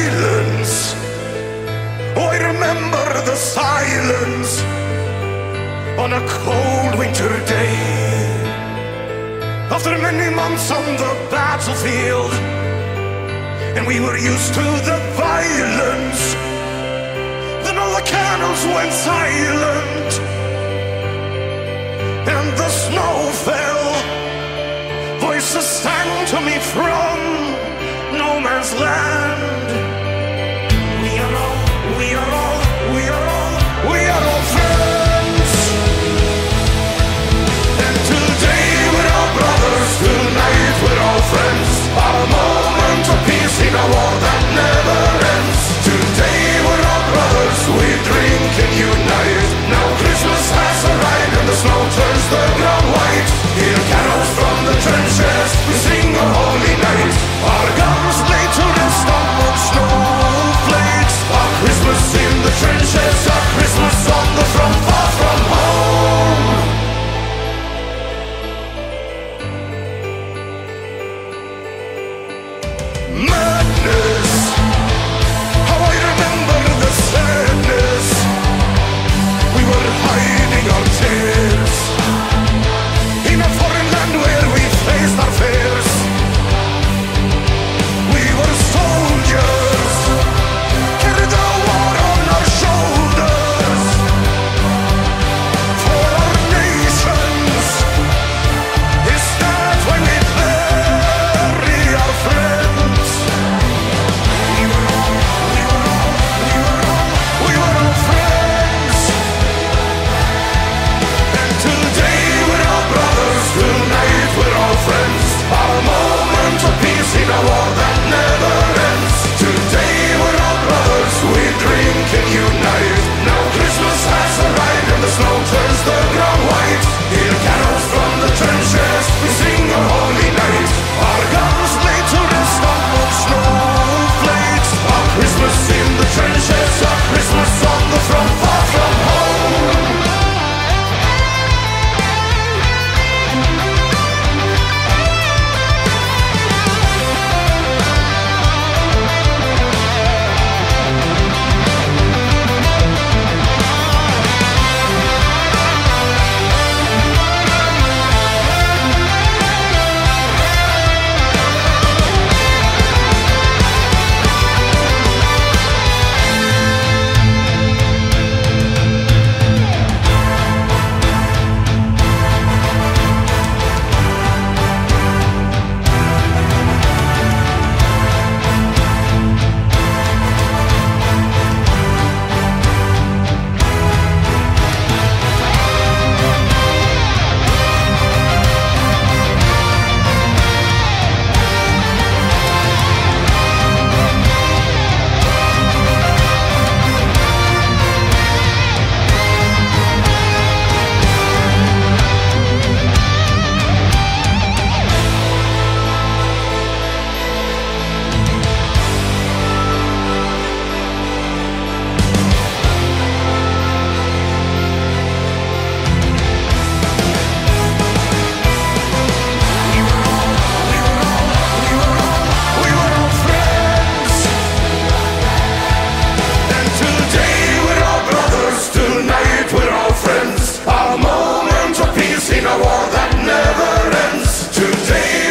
silence. Oh, I remember the silence on a cold winter day. After many months on the battlefield, and we were used to the violence, then all the candles went silent, and the snow fell. Voices sang to me from no man's land. We are all, we are all, we are all, we are all friends. And today we're all brothers, tonight we're all friends. Our moment of peace in a war that never ends. Today we're all brothers, we drink and unite. Now Christmas has arrived and the snow turns the ground white. Hear carols from the trenches, we sing a holy night. Our guns laid to rest on wood snowflakes. Our Christmas in the trenches, our Christmas on the front, far from home. Madness, how I remember the sadness. We were hiding our tears in a foreign land where we faced our fears. We were soldiers, carried the war on our shoulders for our nations. Is that why we bury our friends? We were all friends. And today we're all brothers, tonight we're all friends. Our moment of peace in a war that never ends. Today we're all brothers, we drink and unite. Now Christmas has arrived and the snow turns the ground white. Hear carols from the trenches, we sing a holy night. Our guns laid to rest on wood snowflakes. Our Christmas in the trenches, our Christmas on the front, far from home.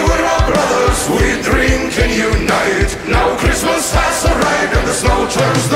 Now Christmas has arrived and the snow turns the